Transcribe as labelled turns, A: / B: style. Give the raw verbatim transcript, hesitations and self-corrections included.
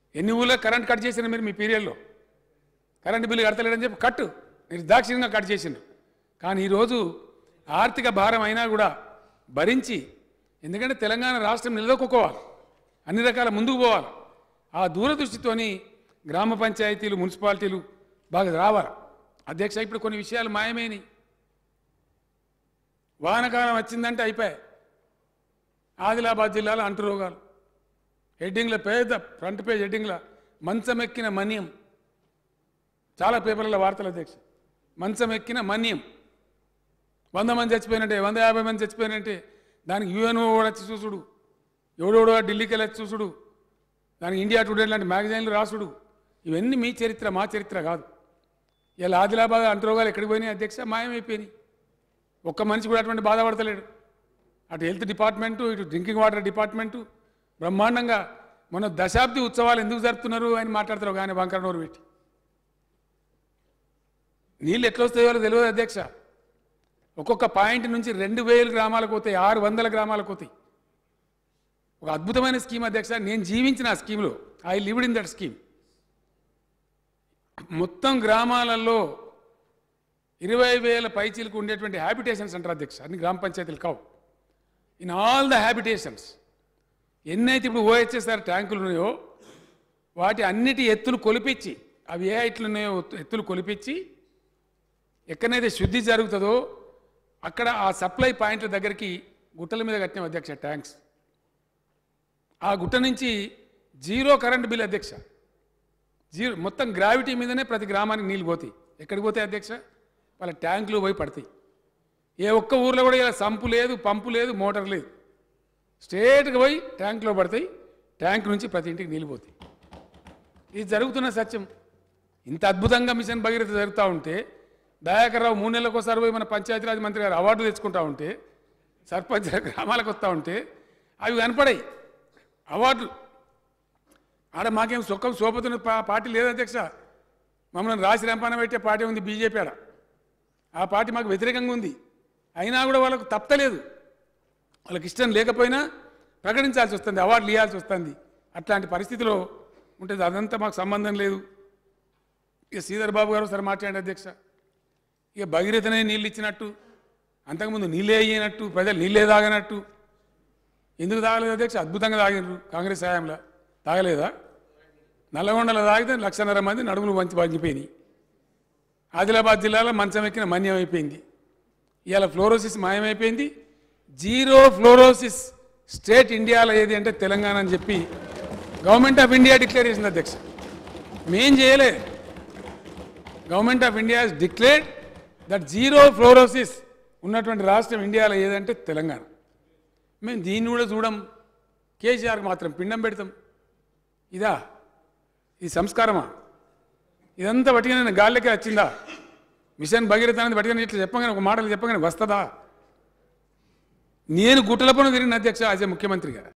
A: ఎన్ని ఊళ్ళో current cut చేసిన మీరు మీ పీరియడ్లో కరెంటు బిల్లు కడతలేడని చెప్పి కట్టు నిర్దాక్షిణ్యంగా కట్ చేసిండు. కానీ ఈరోజు ఆర్థిక భారం అయినా కూడా భరించి, ఎందుకంటే తెలంగాణ రాష్ట్రం నిలదొక్కుకోవాలి, అన్ని రకాల ముందుకు పోవాలి. ఆ దూరదృష్టితోని గ్రామ పంచాయతీలు మున్సిపాలిటీలు బాగా రావాలి. అధ్యక్ష, ఇప్పుడు కొన్ని విషయాలు మాయమైనవి. వానకాలం వచ్చిందంటే అయిపోయాయి. ఆదిలాబాద్ జిల్లాలో అంటురోగాలు హెడ్డింగ్ల పేద ఫ్రంట్ పేజ్ హెడ్డింగ్ల మంచం ఎక్కిన మన్యం, చాలా పేపర్ల వార్తలు అధ్యక్ష. మంచం ఎక్కిన మన్యం, వంద మంది చచ్చిపోయినట్టే, వంద యాభై మంది చచ్చిపోయినట్టే, దానికి యూఎన్ఓ కూడా వచ్చి చూసుడు, ఎవడోడో ఢిల్లీకి వెళ్ళి చూసుడు, దానికి ఇండియా టుడే లాంటి మ్యాగజైన్లు రాసుడు. ఇవన్నీ మీ చరిత్ర, మా చరిత్ర కాదు. ఇలా ఆదిలాబాద్ అంటురోగాలు ఎక్కడికి పోయినాయి అధ్యక్ష? మాయమైపోయినాయి. ఒక్క మనిషి కూడా అటువంటి బాధపడతలేడు. అటు హెల్త్ డిపార్ట్మెంటు, ఇటు డ్రింకింగ్ వాటర్ డిపార్ట్మెంటు బ్రహ్మాండంగా మన దశాబ్ది ఉత్సవాలు ఎందుకు జరుపుతున్నారు అని మాట్లాడతారు కానీ బంకర నోరు పెట్టి. నీళ్ళు ఎట్లా వస్తాయో తెలియదు అధ్యక్ష. ఒక్కొక్క పాయింట్ నుంచి రెండు వేలు గ్రామాలకు పోతాయి, ఆరు వందల గ్రామాలకు పోతాయి. ఒక అద్భుతమైన స్కీమ్ అధ్యక్ష. నేను జీవించిన ఆ స్కీమ్లో, I lived in that scheme. మొత్తం గ్రామాలలో ఇరవై వేల పైచీలకు ఉండేటువంటి హ్యాబిటేషన్స్ అంటారు అధ్యక్ష. అన్ని గ్రామ పంచాయతీలు కావు. ఇన్ ఆల్ ద హ్యాబిటేషన్స్ ఎన్నైతే ఇప్పుడు ఓహెచ్ఎస్ఆర్ ట్యాంకులు ఉన్నాయో వాటి అన్నిటి ఎత్తులు కొలిపించి, అవి ఏ హైట్లు ఉన్నాయో ఎత్తులు కొలిపించి, ఎక్కడైతే శుద్ధి జరుగుతుందో అక్కడ ఆ సప్లై పాయింట్ల దగ్గరికి గుట్టల మీద కట్టినాం అధ్యక్ష ట్యాంక్స్. ఆ గుట్ట నుంచి జీరో కరెంట్ బిల్ అధ్యక్ష. జీరో, మొత్తం గ్రావిటీ మీదనే ప్రతి గ్రామానికి నీళ్ళు పోతాయి. ఎక్కడికి పోతాయి అధ్యక్ష? వాళ్ళ ట్యాంకులు పోయి పడతాయి. ఏ ఒక్క ఊర్లో కూడా ఇలా సంపు లేదు, పంపు లేదు, మోటార్ లేదు. స్ట్రేట్గా పోయి ట్యాంకులో పడతాయి. ట్యాంక్ నుంచి ప్రతి ఇంటికి నీళ్ళు పోతాయి. ఇది జరుగుతున్న సత్యం. ఇంత అద్భుతంగా మిషన్ భగీరథ జరుగుతూ ఉంటే, దయాకర్ రావు మూడు నెలలకు ఒకసారి పోయి మన పంచాయతీరాజ్ మంత్రి గారు అవార్డు తెచ్చుకుంటూ ఉంటే, సర్పంచ్ గ్రామాలకు వస్తూ ఉంటే అవి కనపడాయి అవార్డులు. ఆడ మాకేం సుఖం సోపతున్న పార్టీ లేదు అధ్యక్ష. మమ్మల్ని రాసి రంపాన పెట్టే పార్టీ ఉంది బీజేపీ. ఆడ ఆ పార్టీ మాకు వ్యతిరేకంగా ఉంది. అయినా కూడా వాళ్ళకు తప్పలేదు. వాళ్ళకి ఇష్టం లేకపోయినా ప్రకటించాల్సి వస్తుంది, అవార్డులు ఇవ్వాల్సి వస్తుంది. అట్లాంటి పరిస్థితిలో ఉంటుంది. అదంతా మాకు సంబంధం లేదు. ఇక శ్రీధర్ బాబు గారు ఒకసారి మాట్లాడండి అధ్యక్ష. ఇక భగీరథనే నీళ్ళు ఇచ్చినట్టు, అంతకుముందు నీళ్ళే అయ్యినట్టు, ప్రజలు నీళ్ళే తాగనట్టు. ఎందుకు తాగలేదు అధ్యక్ష? అద్భుతంగా తాగినారు కాంగ్రెస్ హయాంలో. తాగలేదా? నల్లగొండలో తాగితే లక్షన్నర మంది నడుములు వంచి వంచిపోయినాయి. ఆదిలాబాద్ జిల్లాలో మంచం ఎక్కిన మన్యం అయిపోయింది. ఇవాళ ఫ్లోరోసిస్ మాయమైపోయింది. జీరో ఫ్లోరోసిస్ స్టేట్ ఇండియాలో ఏది అంటే తెలంగాణ అని చెప్పి గవర్నమెంట్ ఆఫ్ ఇండియా డిక్లేర్ చేసింది అధ్యక్ష. మేం చేయలే. Government of India has declared that zero fluorosis ఉన్నటువంటి రాష్ట్రం ఇండియాలో ఏదంటే తెలంగాణ. మేము దీన్ని కూడా చూడం. కేసీఆర్కి మాత్రం పిండం పెడతాం. ఇదా ఇది సంస్కారమా? ఇదంతా బట్టిగానే గాలికి వచ్చిందా? మిషన్ భగీరథ అనేది బట్టిగానే ఇట్లా చెప్పగానే, ఒక మాటలు చెప్పగానే వస్తుందా? నేను గుట్టల పనులు తిరిగిన అధ్యక్ష యాజ్ ఏ ముఖ్యమంత్రిగా.